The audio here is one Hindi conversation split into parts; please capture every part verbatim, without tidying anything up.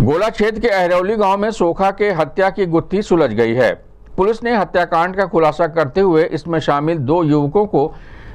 गोला क्षेत्र के अहरौली गांव में सोखा के हत्या की गुत्थी सुलझ गई है। पुलिस ने हत्याकांड का खुलासा करते हुए इसमें शामिल दो युवकों को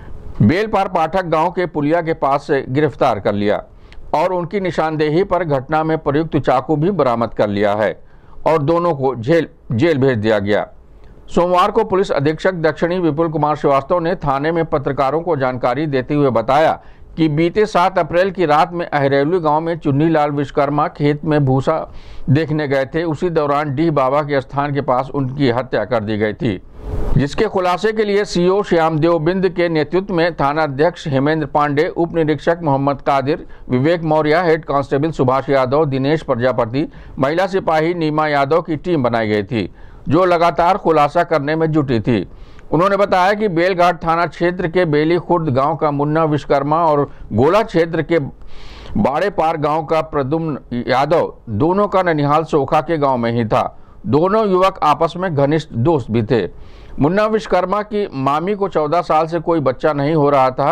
बेलपार पाठक गांव के पुलिया के पास से गिरफ्तार कर लिया और उनकी निशानदेही पर घटना में प्रयुक्त चाकू भी बरामद कर लिया है और दोनों को जेल जेल भेज दिया गया। सोमवार को पुलिस अधीक्षक दक्षिणी विपुल कुमार श्रीवास्तव ने थाने में पत्रकारों को जानकारी देते हुए बताया कि बीते सात अप्रैल की रात में अहरौली गांव में चुन्नीलाल विश्वकर्मा खेत में भूसा देखने गए थे। उसी दौरान डीह बाबा के स्थान के पास उनकी हत्या कर दी गई थी, जिसके खुलासे के लिए सीओ श्यामदेव बिंद के नेतृत्व में थाना अध्यक्ष हेमेंद्र पांडे, उप निरीक्षक मोहम्मद कादिर, विवेक मौर्य, हेड कांस्टेबल सुभाष यादव, दिनेश प्रजापति, महिला सिपाही नीमा यादव की टीम बनाई गई थी, जो लगातार खुलासा करने में जुटी थी। उन्होंने बताया कि बेलघाट थाना क्षेत्र के बेली खुर्द गांव का मुन्ना विश्वकर्मा और गोला क्षेत्र के बाड़े पार गांव का प्रद्युम्न यादव दोनों का ननिहाल सोखा के गांव में ही था। दोनों युवक आपस में घनिष्ठ दोस्त भी थे। मुन्ना विश्वकर्मा की मामी को चौदह साल से कोई बच्चा नहीं हो रहा था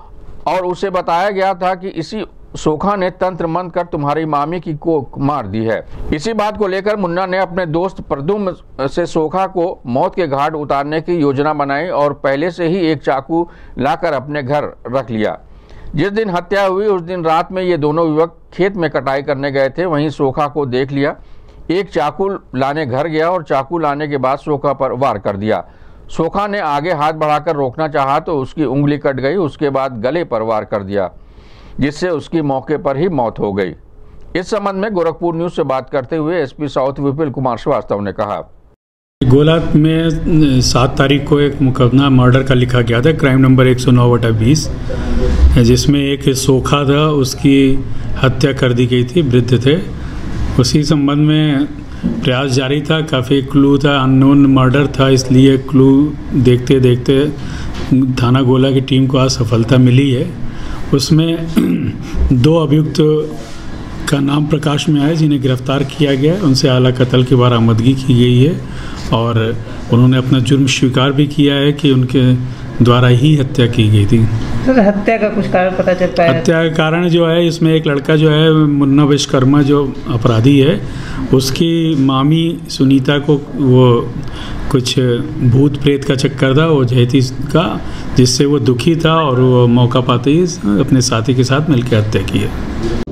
और उसे बताया गया था कि इसी सोखा ने तंत्र मंत्र कर तुम्हारी मामी की को मार दी है। इसी बात को लेकर मुन्ना ने अपने दोस्त प्रद्युम्न से सोखा को मौत के घाट उतारने की योजना बनाई और पहले से ही एक चाकू लाकर अपने घर रख लिया। जिस दिन हत्या हुई उस दिन रात में ये दोनों युवक खेत में कटाई करने गए थे। वहीं सोखा को देख लिया, एक चाकू लाने घर गया और चाकू लाने के बाद सोखा पर वार कर दिया। सोखा ने आगे हाथ बढ़ाकर रोकना चाहा तो उसकी उंगली कट गई। उसके बाद गले पर वार कर दिया, जिससे उसकी मौके पर ही मौत हो गई। इस संबंध में गोरखपुर न्यूज से बात करते हुए एसपी साउथ विपुल कुमार श्रीवास्तव ने कहा, गोला में सात तारीख को एक मुकदमा मर्डर का लिखा गया था, क्राइम नंबर एक सौ नौ बटा बीस, जिसमें एक सोखा था, उसकी हत्या कर दी गई थी, वृद्ध थे। उसी संबंध में प्रयास जारी था, काफ़ी क्लू था, अननोन मर्डर था, इसलिए क्लू देखते देखते थाना गोला की टीम को आज सफलता मिली है। उसमें दो अभियुक्त का नाम प्रकाश में आया जिन्हें गिरफ्तार किया गया है। उनसे आला कत्ल की बरामदगी की गई है और उन्होंने अपना जुर्म स्वीकार भी किया है कि उनके द्वारा ही हत्या की गई थी। सर, हत्या का कुछ कारण पता चल पाया? हत्या का कारण जो है, इसमें एक लड़का जो है मुन्ना विश्वकर्मा जो अपराधी है, उसकी मामी सुनीता को वो कुछ भूत प्रेत का चक्कर था, वो जयती का, जिससे वो दुखी था और वो मौका पाते ही अपने साथी के साथ मिलकर हत्या की है।